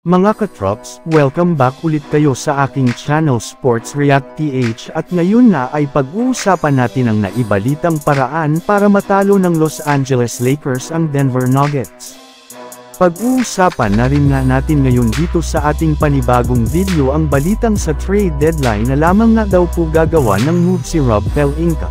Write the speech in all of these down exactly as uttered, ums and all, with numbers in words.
Mga katrops, welcome back ulit kayo sa aking channel Sports React T H at ngayon na ay pag-uusapan natin ang naibalitang paraan para matalo ng Los Angeles Lakers ang Denver Nuggets. Pag-uusapan na rin nga natin ngayon dito sa ating panibagong video ang balitang sa trade deadline na lamang nga daw po gagawa ng move si Rob Pelinka.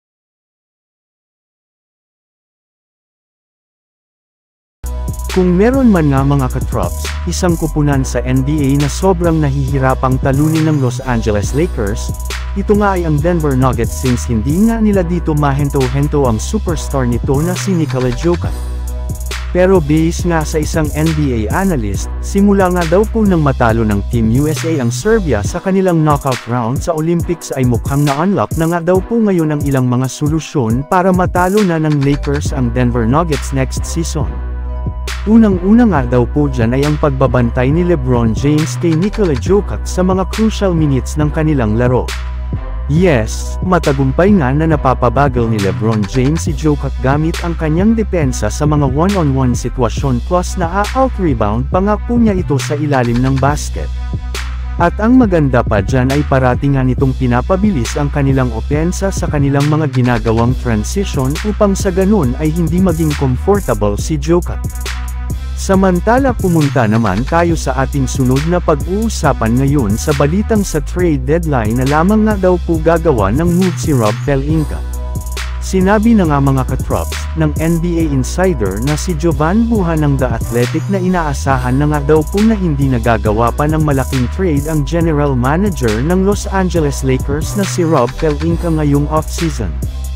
Kung meron man nga mga katrops, isang kupunan sa N B A na sobrang nahihirapang talunin ng Los Angeles Lakers, ito nga ay ang Denver Nuggets since hindi nga nila dito mahento-hento ang superstar nito na si Nikola Jokic. Pero base nga sa isang N B A analyst, simula nga daw po nang matalo ng Team U S A ang Serbia sa kanilang knockout round sa Olympics ay mukhang na-unlock na nga daw po ngayon ang ilang mga solusyon para matalo na ng Lakers ang Denver Nuggets next season. Unang-una nga daw po dyan ay ang pagbabantay ni LeBron James kay Nikola Jokic sa mga crucial minutes ng kanilang laro. Yes, matagumpay nga na napapabagal ni LeBron James si Jokic gamit ang kanyang depensa sa mga one-on-one sitwasyon plus na out-rebound pa nga po niya ito sa ilalim ng basket. At ang maganda pa dyan ay parati nga nitong pinapabilis ang kanilang opensa sa kanilang mga ginagawang transition upang sa ganun ay hindi maging comfortable si Jokic. Samantala pumunta naman tayo sa ating sunod na pag-uusapan ngayon sa balitang sa trade deadline na lamang nga daw po gagawa ng move si Rob Pelinka. Sinabi na nga mga katrops, ng N B A insider na si Jovan Buha ng The Athletic na inaasahan na nga daw po na hindi nagagawa pa ng malaking trade ang general manager ng Los Angeles Lakers na si Rob Pelinka ngayong off-season.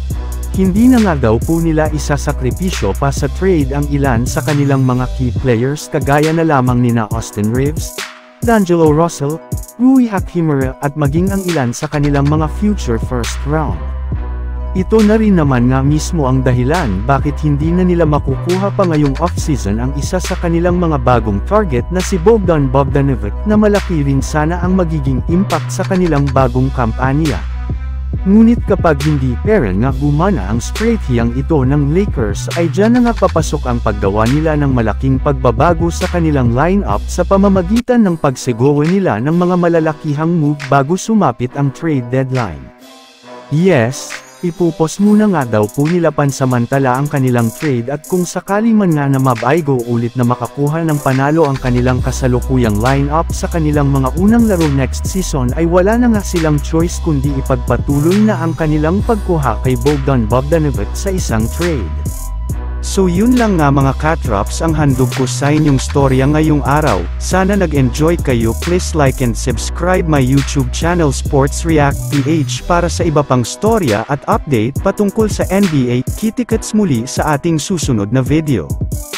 Hindi na nga daw po nila isasakripisyo pa sa trade ang ilan sa kanilang mga key players kagaya na lamang nina Austin Reeves, D'Angelo Russell, Rui Hachimura at maging ang ilan sa kanilang mga future first round. Ito na rin naman nga mismo ang dahilan bakit hindi na nila makukuha pa ngayong off-season ang isa sa kanilang mga bagong target na si Bogdan Bogdanovic na malaki rin sana ang magiging impact sa kanilang bagong kampanya. Ngunit kapag hindi pera nga gumana ang strategy ito ng Lakers ay dyan na nga papasok ang paggawa nila ng malaking pagbabago sa kanilang lineup sa pamamagitan ng pagsegowa nila ng mga malalakihang move bago sumapit ang trade deadline. Yes, ipupos muna nga daw po nila pansamantala ang kanilang trade at kung sakali man nga na mabaigo ulit na makakuha ng panalo ang kanilang kasalukuyang lineup sa kanilang mga unang laro next season ay wala na nga silang choice kundi ipagpatuloy na ang kanilang pagkuha kay Bogdan Bogdanovic sa isang trade. So yun lang nga mga katrops ang handog ko sa inyong storya ngayong araw. Sana nag-enjoy kayo. Please like and subscribe my YouTube channel Sports React T H para sa iba pang storya at update patungkol sa N B A. Kita-kits muli sa ating susunod na video.